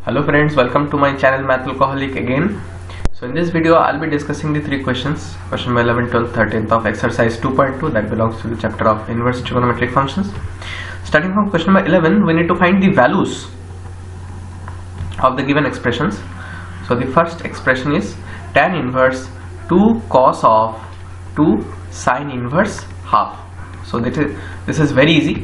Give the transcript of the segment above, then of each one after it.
Hello friends, welcome to my channel Mathalcoholic again. So in this video I'll be discussing the three questions, question 11, 12, 13th of exercise 2.2 that belongs to the chapter of inverse trigonometric functions. Starting from question number 11, we need to find the values of the given expressions. So the first expression is tan inverse 2 cos of 2 sin inverse half. So this is very easy.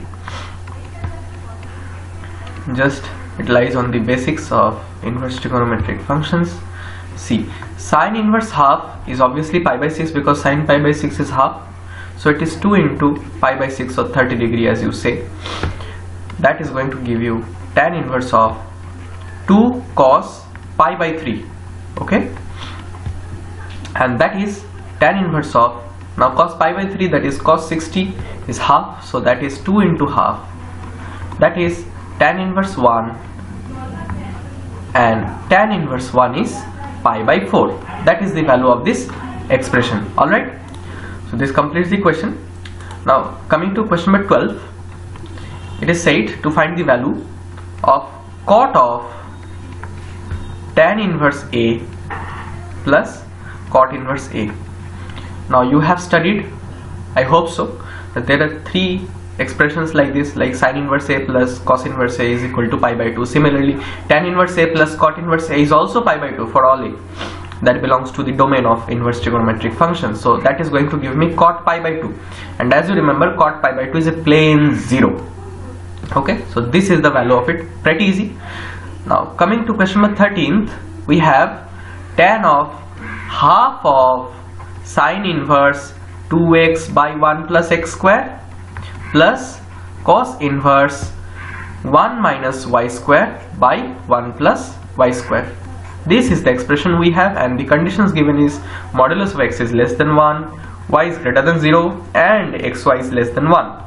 Just it lies on the basics of inverse trigonometric functions. See, sine inverse half is obviously pi by 6 because sine pi by 6 is half. So it is 2 into pi by 6 or 30 degree as you say. That is going to give you tan inverse of 2 cos pi by 3. Okay. And that is tan inverse of, now cos pi by 3, that is cos 60 is half. So that is 2 into half. That is tan inverse 1, and tan inverse 1 is pi by 4. That is the value of this expression. Alright, so this completes the question. Now coming to question number 12, it is said to find the value of cot of tan inverse A plus cot inverse A. Now you have studied, I hope so, that there are three expressions like this, like sin inverse A plus cos inverse A is equal to pi by 2. Similarly, tan inverse A plus cot inverse A is also pi by 2 for all A. That belongs to the domain of inverse trigonometric functions. So that is going to give me cot pi by 2. And as you remember, cot pi by 2 is a plane 0. Okay, so this is the value of it. Pretty easy. Now coming to question number 13th, we have tan of half of sin inverse 2x by 1 plus x square plus cos inverse 1 minus y square by 1 plus y square. This is the expression we have, and the conditions given is modulus of x is less than 1, y is greater than 0, and xy is less than 1.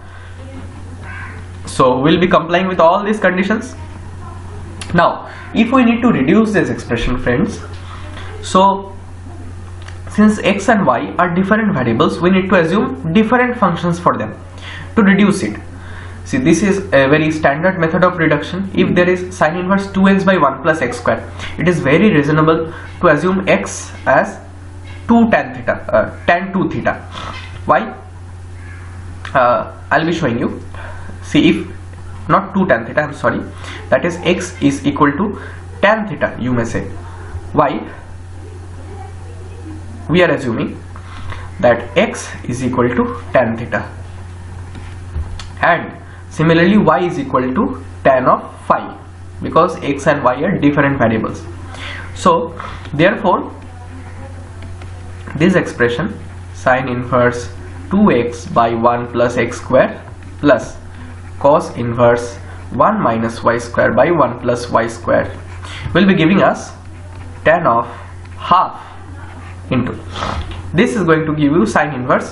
So we'll be complying with all these conditions. Now if we need to reduce this expression, friends, so since x and y are different variables, we need to assume different functions for them to reduce it. See, this is a very standard method of reduction. If there is sin inverse 2x by 1 plus x square, it is very reasonable to assume x as 2 tan theta, tan 2 theta. Why? I'll be showing you. See, if not 2 tan theta, I'm sorry, that is x is equal to tan theta, you may say. Why? We are assuming that x is equal to tan theta, and similarly y is equal to tan of phi, because x and y are different variables. So therefore this expression sin inverse 2x by 1 plus x square plus cos inverse 1 minus y square by 1 plus y square will be giving us tan of half into, this is going to give you sin inverse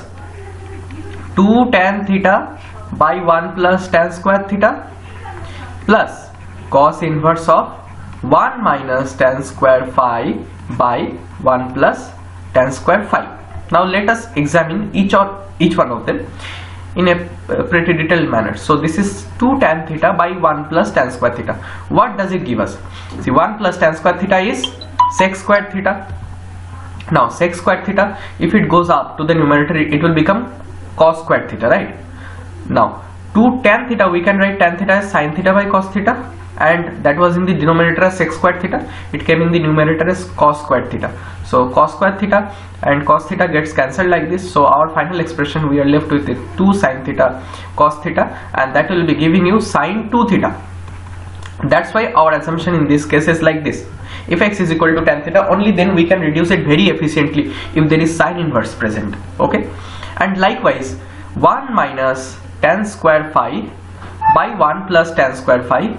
2 tan theta by 1 plus tan square theta plus cos inverse of 1 minus tan square phi by 1 plus tan square phi. Now let us examine each one of them in a pretty detailed manner. So this is 2 tan theta by 1 plus tan square theta. What does it give us? See, 1 plus tan square theta is sec square theta. Now sec square theta, if it goes up to the numerator, it will become cos square theta, right? Now 2 tan theta, we can write tan theta as sin theta by cos theta, and that was in the denominator as sec square theta. It came in the numerator as cos square theta. So cos square theta and cos theta gets cancelled like this. So our final expression, we are left with 2 sin theta cos theta, and that will be giving you sin 2 theta. That's why our assumption in this case is like this. If x is equal to tan theta, only then we can reduce it very efficiently if there is sin inverse present. Okay, and likewise 1 minus tan square phi by 1 plus tan square phi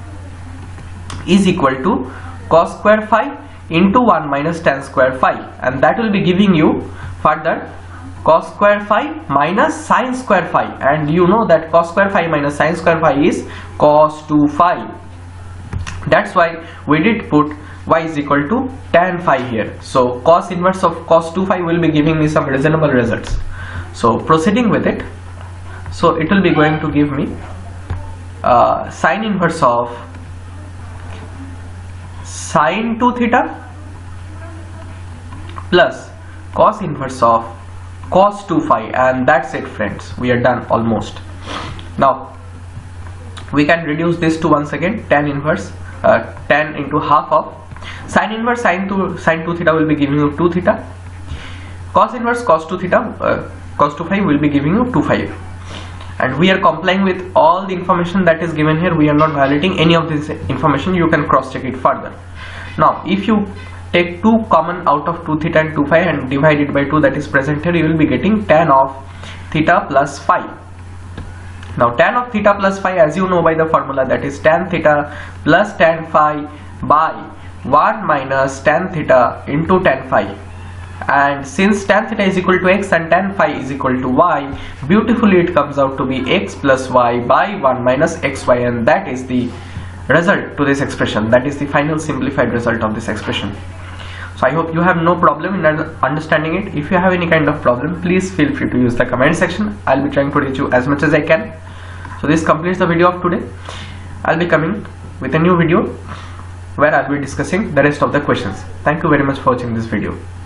is equal to cos square phi into 1 minus tan square phi, and that will be giving you further cos square phi minus sin square phi, and you know that cos square phi minus sin square phi is cos 2 phi. That's why we did put y is equal to tan phi here. So cos inverse of cos 2 phi will be giving me some reasonable results. So proceeding with it, so it will be going to give me sine inverse of sine 2 theta plus cos inverse of cos 2 phi, and that's it friends, we are done almost. Now we can reduce this to once again tan inverse 10 into half of sine inverse sine 2 theta will be giving you 2 theta, cos inverse cos 2 theta cos 2 phi will be giving you 2 phi, and we are complying with all the information that is given here. We are not violating any of this information. You can cross check it further. Now if you take 2 common out of 2 theta and 2 phi and divide it by 2 that is present here, you will be getting tan of theta plus phi. Now tan of theta plus phi, as you know by the formula, that is tan theta plus tan phi by 1 minus tan theta into tan phi, and since tan theta is equal to x and tan phi is equal to y, beautifully it comes out to be x plus y by 1 minus xy, and that is the result to this expression. That is the final simplified result of this expression. So I hope you have no problem in understanding it. If you have any kind of problem, please feel free to use the comment section. I'll be trying to reach you as much as I can. So this completes the video of today. I'll be coming with a new video where I'll be discussing the rest of the questions. Thank you very much for watching this video.